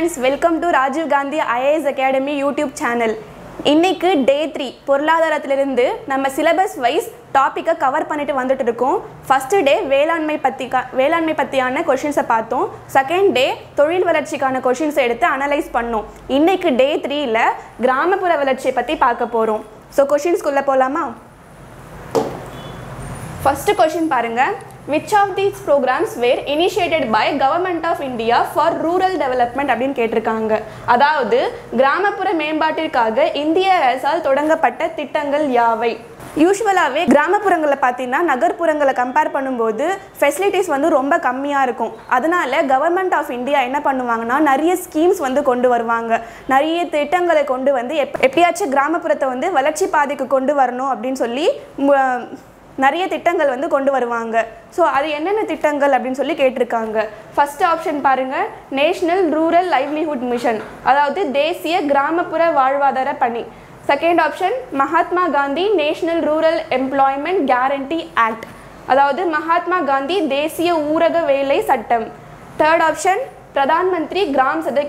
friends, welcome to Rajiv Gandhi IAS Academy YouTube channel. இன்னைக்கு டே 3 பொருளாதாரத்திலிருந்து நம்ம syllabus wise டாபிக்கை cover பண்ணிட்டு வந்துட்டு இருக்கோம். ஃபர்ஸ்ட் டே வேளாண்மை பத்தியான क्वेश्चंस பார்த்தோம். செகண்ட் டே தொழில் வளர்ச்சிக்கான क्वेश्चंस எடுத்து அனலைஸ் பண்ணோம். இன்னைக்கு டே 3ல கிராமப்புற வளர்ச்சியை பத்தி பார்க்க போறோம். சோ क्वेश्चंस குள்ள போலாமா? ஃபர்ஸ்ட் क्वेश्चन பாருங்க. Which of these programs were initiated by Government of India for rural development அப்படினு கேட்டிருக்காங்க. அதாவது கிராமப்புற மேம்பாட்டிற்காக இந்திய அரசால் தொடங்கப்பட்ட திட்டங்கள் யாவை? யூசுவலாவே கிராமப்புறங்களை பார்த்தீங்கன்னா நகர்ப்புறங்களை கம்பேர் பண்ணும்போது ஃபெசிலிட்டிஸ் வந்து ரொம்ப கம்மியாக இருக்கும். அதனால கவர்மெண்ட் ஆஃப் இந்தியா என்ன பண்ணுவாங்கன்னா நிறைய ஸ்கீம்ஸ் வந்து கொண்டு வருவாங்க. நிறைய திட்டங்களை கொண்டு வந்து எப்படியாச்சும் கிராமப்புறத்தை வந்து வளர்ச்சி பாதைக்கு கொண்டு வரணும் அப்படின்னு சொல்லி நிறைய திட்டங்கள் வந்து கொண்டு வருவாங்க. ஸோ அது என்னென்ன திட்டங்கள் அப்படின்னு சொல்லி கேட்டிருக்காங்க. ஃபர்ஸ்ட் ஆப்ஷன் பாருங்க, நேஷனல் ரூரல் லைவ்லிஹுட் மிஷன், அதாவது தேசிய கிராமப்புற வாழ்வாதார பணி. Second option Mahatma Gandhi national rural employment guarantee act, அதாவது மகாத்மா காந்தி தேசிய ஊரக வேலை சட்டம். Third option Pradhan Mantri Gram Sadak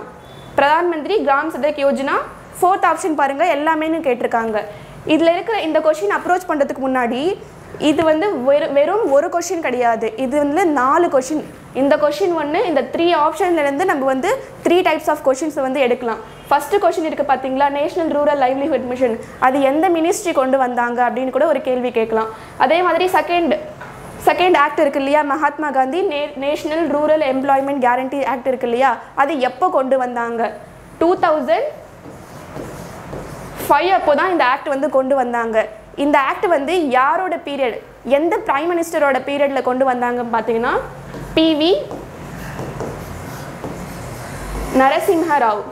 Yojana. Fourth option பாருங்க, எல்லாமேனு கேட்டிருக்காங்க. இதில் இருக்கிற இந்த கொஷின் அப்ரோச் பண்ணுறதுக்கு முன்னாடி இது வந்து வெறும் ஒரு கொஷின் கிடையாது, இது வந்து 4 கொஷின். இந்த கொஷின் ஒன்று, இந்த 3 ஆப்ஷன்லேருந்து நம்ம வந்து 3 டைப்ஸ் ஆஃப் கொஷின்ஸை வந்து எடுக்கலாம். ஃபஸ்ட்டு கொஷின் இருக்குது பார்த்தீங்களா, நேஷனல் ரூரல் லைவ்லிஹுட் மிஷன், அது எந்த மினிஸ்ட்ரி கொண்டு வந்தாங்க அப்படின்னு கூட ஒரு கேள்வி கேட்கலாம். அதே மாதிரி செகண்ட் ஆக்ட் இருக்குது இல்லையா, Mahatma Gandhi national rural employment guarantee act இருக்குது இல்லையா, அது எப்போ கொண்டு வந்தாங்க? 2005 அப்போ தான் இந்த ஆக்ட் வந்து கொண்டு வந்தாங்க. இந்த ஆக்ட் வந்து யாரோட பீரியட், எந்த பிரைம் மினிஸ்டரோட பீரியடில் கொண்டு வந்தாங்கன்னு பார்த்தீங்கன்னா PV நரசிம்ஹ ராவ்.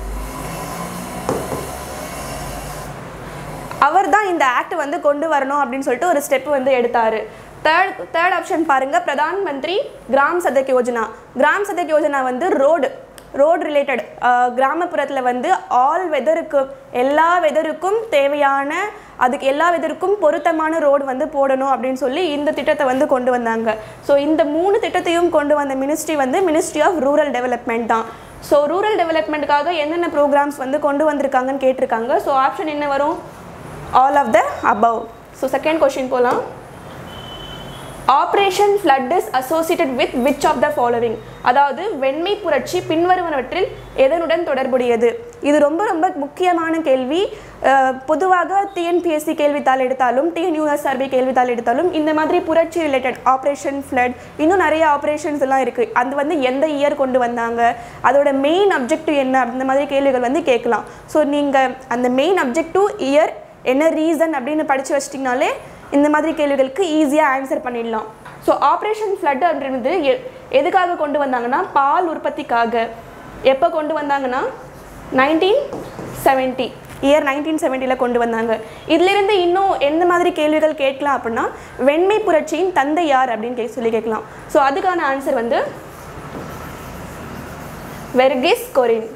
அவர் தான் இந்த ஆக்ட் வந்து கொண்டு வரணும் அப்படின்னு சொல்லிட்டு ஒரு ஸ்டெப் வந்து எடுத்தார். தேர்ட் ஆப்ஷன் பாருங்க, பிரதான் மந்திரி கிராம் சதக் யோஜனா. கிராம் சதக் யோஜனா வந்து ரோடு ரிலேட்டட், கிராமப்புறத்தில் வந்து ஆல் வெதருக்கு, எல்லா வெதருக்கும் தேவையான, அதுக்கு எல்லா வெதருக்கும் பொருத்தமான ரோடு வந்து போடணும் அப்படின்னு சொல்லி இந்த திட்டத்தை வந்து கொண்டு வந்தாங்க. ஸோ இந்த 3 திட்டத்தையும் கொண்டு வந்த மினிஸ்ட்ரி வந்து மினிஸ்ட்ரி ஆஃப் ரூரல் டெவலப்மெண்ட் தான். ஸோ ரூரல் டெவலப்மெண்ட்டுக்காக என்னென்ன ப்ரோக்ராம்ஸ் வந்து கொண்டு வந்திருக்காங்கன்னு கேட்டிருக்காங்க. ஸோ ஆப்ஷன் என்ன வரும்? All of the above. So second question போகலாம். Operation flood is associated with which of the following, அதாவது வெண்மை புரட்சி பின்வருவனவற்றில் எதனுடன் தொடர்புடையது? இது ரொம்ப ரொம்ப முக்கியமான கேள்வி. பொதுவாக TNPSC கேள்வித்தாள் எடுத்தாலும் TNUSRB கேள்வித்தாள் எடுத்தாலும் இந்த மாதிரி புரட்சி ரிலேட்டட் ஆப்ரேஷன் ஃப்ளட், இன்னும் நிறைய ஆப்ரேஷன்ஸ் எல்லாம் இருக்குது. அது வந்து எந்த இயர் கொண்டு வந்தாங்க, அதோட மெயின் அப்ஜெக்டிவ் என்ன, அந்த மாதிரி கேள்விகள் வந்து கேட்கலாம். ஸோ நீங்கள் அந்த மெயின் அப்ஜெக்டிவ், இயர், என்ன ரீசன் அப்படின்னு படித்து வச்சிட்டிங்கனாலே இந்த மாதிரி கேள்விகளுக்கு ஈஸியாக ஆன்சர் பண்ணிடலாம். ஸோ ஆப்ரேஷன் ஃப்ளட் அப்படின்றது எதுக்காக கொண்டு வந்தாங்கன்னா பால் உற்பத்திக்காக. எப்போ கொண்டு வந்தாங்கன்னா 1970, இயர் 1970 கொண்டு வந்தாங்க. இதிலிருந்து இன்னும் எந்த மாதிரி கேள்விகள் கேட்கலாம் அப்படின்னா, வெண்மை புரட்சியின் தந்தை யார் அப்படின்னு சொல்லி கேட்கலாம். ஸோ அதுக்கான ஆன்சர் வந்து வெர்கிஸ் கொரின்.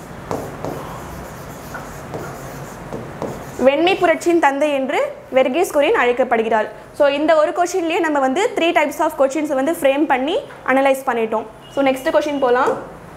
வெண்மை புரட்சியின் தந்தை என்று வெர்கிஸ் கொரின் அழைக்கப்படுகிறார். ஸோ இந்த ஒரு கொஷின்லேயே நம்ம வந்து 3 டைப்ஸ் ஆஃப் கொஷின்ஸை வந்து ஃப்ரேம் பண்ணி அனலைஸ் பண்ணிட்டோம். ஸோ நெக்ஸ்ட் கொஷின் போகலாம்.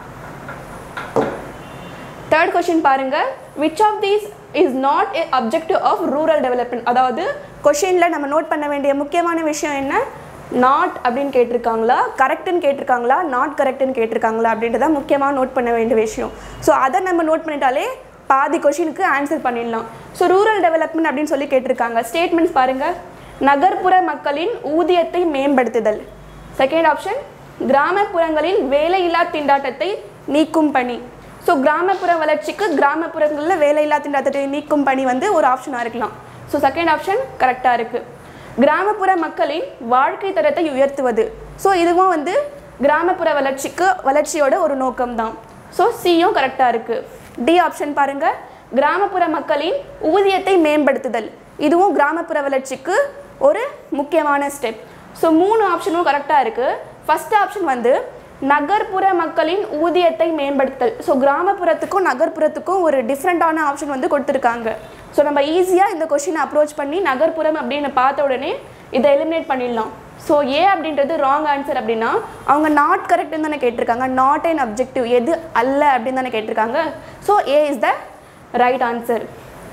தேர்ட் கொஷின் பாருங்க, which of these is not a objective of rural development, அதாவது கொஷினில் நம்ம நோட் பண்ண வேண்டிய முக்கியமான விஷயம் என்ன, நாட் அப்படின்னு கேட்டிருக்காங்களா, கரெக்டுன்னு கேட்டிருக்காங்களா, நாட் கரெக்டுன்னு கேட்டிருக்காங்களா அப்படின்றத முக்கியமாக நோட் பண்ண வேண்டிய விஷயம். ஸோ அதை நம்ம நோட் பண்ணிட்டாலே பாதி கொஷினுக்கு ஆன்சர் பண்ணிடலாம். ஸோ ரூரல் டெவலப்மெண்ட் அப்படின்னு சொல்லி கேட்டிருக்காங்க. ஸ்டேட்மெண்ட்ஸ் பாருங்க, நகர்ப்புற மக்களின் ஊதியத்தை மேம்படுத்துதல். செகண்ட் ஆப்ஷன் கிராமப்புறங்களில் வேலையில்லா திண்டாட்டத்தை நீக்கும் பணி. ஸோ கிராமப்புற வளர்ச்சிக்கு கிராமப்புறங்களில் வேலையில்லா திண்டாட்டத்தை நீக்கும் பணி வந்து ஒரு ஆப்ஷனாக இருக்கலாம். ஸோ செகண்ட் ஆப்ஷன் கரெக்டாக இருக்குது. கிராமப்புற மக்களின் வாழ்க்கை தரத்தை உயர்த்துவது. ஸோ இதுவும் வந்து கிராமப்புற வளர்ச்சியோட ஒரு நோக்கம் தான். ஸோ சியும் கரெக்டாக இருக்குது. டி ஆப்ஷன் பாருங்க, கிராமப்புற மக்களின் ஊதியத்தை மேம்படுத்துதல், இதுவும் கிராமப்புற வளர்ச்சிக்கு ஒரு முக்கியமான ஸ்டெப். ஸோ 3 ஆப்ஷனும் கரெக்டாக இருக்குது. ஃபர்ஸ்ட் ஆப்ஷன் வந்து நகர்ப்புற மக்களின் ஊதியத்தை மேம்படுத்துதல். ஸோ கிராமப்புறத்துக்கும் நகர்ப்புறத்துக்கும் ஒரு டிஃப்ரெண்ட்டான ஆப்ஷன் வந்து கொடுத்துருக்காங்க. ஸோ நம்ம ஈஸியாக இந்த கொஷினை அப்ரோச் பண்ணி நகர்ப்புறம் அப்படின்னு பார்த்த உடனே இதை எலிமினேட் பண்ணிடலாம். ஸோ ஏ அப்படின்றது ராங் ஆன்சர் அப்படின்னா அவங்க நாட் கரெக்ட்னு தானே கேட்டிருக்காங்க, நாட் அன் அப்ஜெக்டிவ், எது அல்ல அப்படின்னு தானே கேட்டிருக்காங்க. So A is the right answer.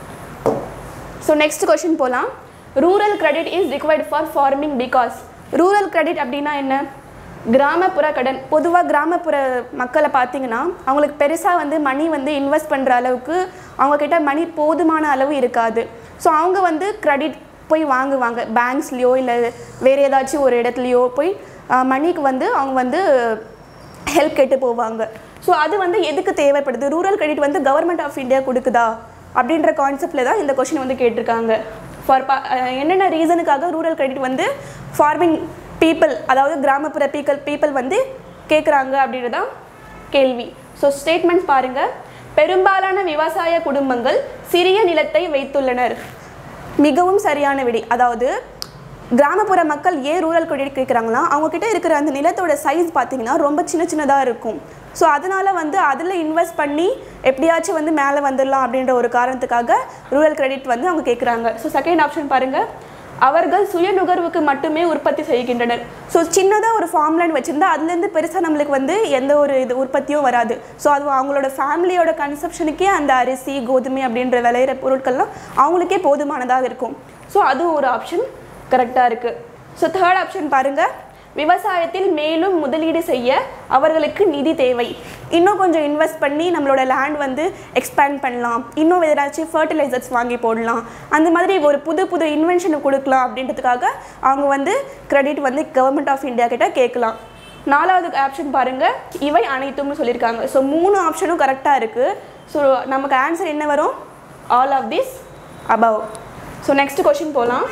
So next question போகலாம். Rural credit is required for farming because. Rural credit அப்படின்னா என்ன? கிராமப்புற கடன். பொதுவாக கிராமப்புற மக்களை பார்த்தீங்கன்னா அவங்களுக்கு பெருசாக வந்து மணி வந்து இன்வெஸ்ட் பண்ணுற அளவுக்கு அவங்கக்கிட்ட மணி போதுமான அளவு இருக்காது. ஸோ அவங்க வந்து கிரெடிட் போய் வாங்குவாங்க, பேங்க்ஸ்லேயோ இல்லை வேறு ஏதாச்சும் ஒரு இடத்துலையோ போய் மணிக்கு வந்து அவங்க வந்து ஹெல்ப் கேட்டு போவாங்க. ஸோ அது வந்து எதுக்கு தேவைப்படுது? ரூரல் கிரெடிட் வந்து கவர்மெண்ட் ஆஃப் இந்தியா கொடுக்குதா அப்படின்ற கான்செப்டில் தான் இந்த கொஷின் வந்து கேட்டிருக்காங்க. ஃபார் என்னென்ன ரீசனுக்காக ரூரல் கிரெடிட் வந்து ஃபார்மிங் பீப்புள், அதாவது கிராமப்புற பீப்புள் வந்து கேட்குறாங்க அப்படின்றதான் கேள்வி. ஸோ ஸ்டேட்மெண்ட்ஸ் பாருங்கள். பெரும்பாலான விவசாய குடும்பங்கள் சிறிய நிலத்தை வைத்துள்ளனர். மிகவும் சரியான விடை. அதாவது கிராமப்புற மக்கள் ஏன் ரூரல் கிரெடிட் கேட்குறாங்களா, அவங்கக்கிட்ட இருக்கிற அந்த நிலத்தோட சைஸ் பார்த்திங்கன்னா ரொம்ப சின்னதாக இருக்கும். ஸோ அதனால் வந்து அதில் இன்வெஸ்ட் பண்ணி எப்படியாச்சும் வந்து மேலே வந்துடலாம் அப்படின்ற ஒரு காரணத்துக்காக ரூரல் கிரெடிட் வந்து அவங்க கேட்குறாங்க. ஸோ செகண்ட் ஆப்ஷன் பாருங்கள். அவர்கள் சுய நுகர்வுக்கு மட்டுமே உற்பத்தி செய்கின்றனர். ஸோ சின்னதாக ஒரு ஃபார்ம்லேண்ட் வச்சுருந்தா அதுலேருந்து பெருசாக நம்மளுக்கு வந்து எந்த ஒரு உற்பத்தியும் வராது. ஸோ அது அவங்களோட ஃபேமிலியோட கன்சப்ஷனுக்கே அந்த அரிசி கோதுமை அப்படின்ற விளையிற பொருட்கள்லாம் அவங்களுக்கே போதுமானதாக இருக்கும். ஸோ அதுவும் ஒரு ஆப்ஷன் கரெக்டாக இருக்குது. ஸோ தேர்ட் ஆப்ஷன் பாருங்கள். விவசாயத்தில் மேலும் முதலீடு செய்ய அவர்களுக்கு நிதி தேவை. இன்னும் கொஞ்சம் இன்வெஸ்ட் பண்ணி நம்மளோட லேண்ட் வந்து எக்ஸ்பேண்ட் பண்ணலாம், இன்னும் ஏதாச்சும் ஃபர்டிலைசர்ஸ் வாங்கி போடலாம், அந்த மாதிரி ஒரு புது இன்வென்ஷனை கொடுக்கலாம் அப்படின்றதுக்காக அவங்க வந்து கிரெடிட் வந்து கவர்மெண்ட் ஆஃப் இந்தியா கிட்ட கேட்கலாம். நாலாவது ஆப்ஷன் பாருங்கள். இவை அனைத்தும்னு சொல்லியிருக்காங்க. ஸோ 3 ஆப்ஷனும் கரெக்டாக இருக்குது. ஸோ நமக்கு ஆன்சர் என்ன வரும்? All of this above. So next question போகலாம்.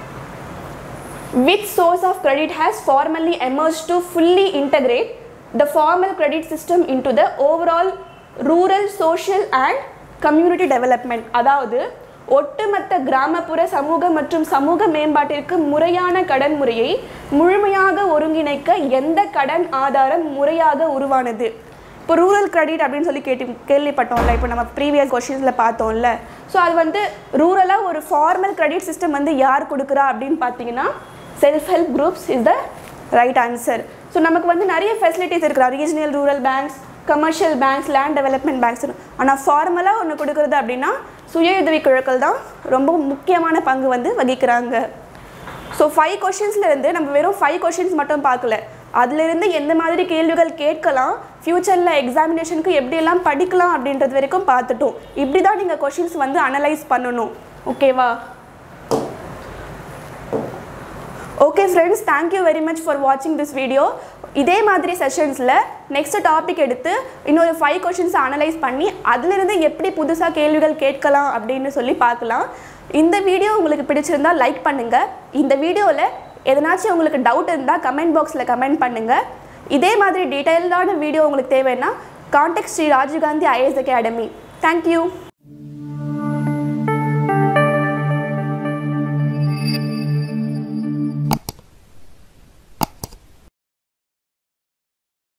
Which source of credit has formally emerged to fully integrate the formal credit system into the overall rural, social and community development? அதாவது ஒட்டுமொத்த கிராமப்புற சமூக மற்றும் சமூக மேம்பாட்டிற்கு முறையான கடன் முறையை முழுமையாக ஒருங்கிணைக்க எந்த கடன் ஆதாரம் முறையாக உருவானது? இப்போ ரூரல் கிரெடிட் அப்படின்னு சொல்லி கேள்விப்பட்டோம்ல, இப்போ நம்ம ப்ரீவியஸ் கொஷின்ஸில் பார்த்தோம்ல. ஸோ அது வந்து ரூரலாக ஒரு ஃபார்மல் கிரெடிட் சிஸ்டம் வந்து யார் கொடுக்குறா அப்படின்னு பார்த்தீங்கன்னா self help groups is the right answer. So நமக்கு வந்து நிறைய ஃபெசிலிட்டிஸ் இருக்கிற regional rural banks, commercial banks, land development banks. ஆனால் ஃபார்மலாக ஒன்று கொடுக்குறது அப்படின்னா சுய உதவி குழுக்கள் தான் ரொம்ப முக்கியமான பங்கு வந்து வகிக்கிறாங்க. ஸோ 5 கொஷின்ஸ்லேருந்து நம்ம வெறும் 5 கொஷின்ஸ் மட்டும் பார்க்கல, அதிலிருந்து எந்த மாதிரி கேள்விகள் கேட்கலாம், ஃப்யூச்சரில் எக்ஸாமினேஷனுக்கு எப்படியெல்லாம் படிக்கலாம் அப்படின்றது வரைக்கும் பார்த்துட்டோம். இப்படி தான் நீங்கள் கொஷின்ஸ் வந்து அனலைஸ் பண்ணணும். ஓகேவா? Okay friends, thank you very much for வாட்சிங் திஸ் வீடியோ. இதே மாதிரி செஷன்ஸில் நெக்ஸ்ட் டாபிக் எடுத்து இன்னொரு 5 கொஷின்ஸை அனலைஸ் பண்ணி அதிலிருந்து எப்படி புதுசாக கேள்விகள் கேட்கலாம் அப்படின்னு சொல்லி பார்க்கலாம். இந்த வீடியோ உங்களுக்கு பிடிச்சிருந்தால் லைக் பண்ணுங்கள். இந்த வீடியோவில் எதனாச்சும் உங்களுக்கு டவுட் இருந்தால் கமெண்ட் பாக்ஸில் கமெண்ட் பண்ணுங்கள். இதே மாதிரி டீட்டெயில்டான வீடியோ உங்களுக்கு தேவைன்னா contact Shri Rajiv Gandhi IAS academy. Thank you.